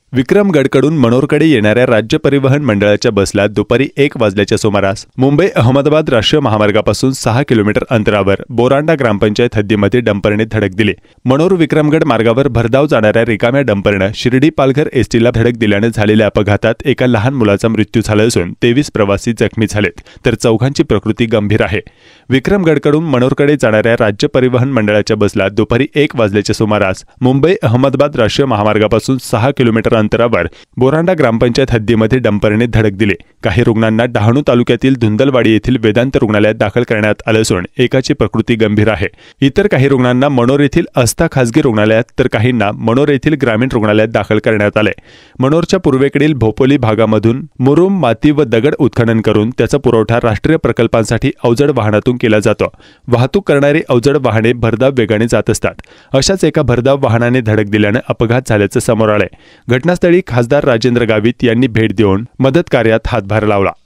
विक्रमगडकडून मनोरकडे येणाऱ्या राज्य परिवहन मंडळाच्या बसला दुपारी 1 वाजल्याच्या सुमारास मुंबई अहमदाबाद राष्ट्रीय महामार्गापासून 6 किलोमीटर अंतरावर बोरांडा ग्रामपंचायत हद्दीमध्ये डंपरने धडक दिली। मनोर विक्रमगड मार्गावर भरधाव जाणाऱ्या रिकाम्या डंपरनं शिर्डी पालघर एसटीला धडक दिल्याने झालेल्या अपघातात एका लहान मुलाचा मृत्यू झाला असून 23 प्रवासी जखमी झालेत, तर 4 प्रकृती गंभीर आहे। विक्रमगडकडून मनोरकडे जाणाऱ्या राज्य परिवहन मंडळाच्या बसला दुपारी 1 वाजल्याच्या सुमारास मुंबई अहमदाबाद राष्ट्रीय महामार्गापासून 6 किलोमीटर अंतरावर बोरांडा ग्रामपंचायत हद्दीमध्ये डंपरने धडक दिली। काही रुग्णांना डहाणू तालुक्यातील धुंदलवाडी येथील वेदांत रुग्णालयात दाखल करण्यात आले असून एकाची प्रकृती गंभीर आहे। इतर काही रुग्णांना मनोर येथील आस्था खासगी रुग्णालयात तर काहींना मनोर येथील ग्रामीण रुग्णालयात दाखल करण्यात आले। मनोरच्या पूर्वेकडील भोपोली भागामधून मुरुम, माती व दगड उत्खनन करून त्याचा पुरवठा राष्ट्रीय प्रकल्पांसाठी अवजड वाहनातून केला जातो। वाहतूक करणारी अवजड वाहने भरधाव वेगाने जात असतात। अशाच एका भरधाव वाहनाने धडक दिल्याने अपघात झाल्याचे समोर आले। घटनास्थळी खासदार राजेंद्र गावित यांनी भेट देऊन मदत कार्यात हातभार लावला।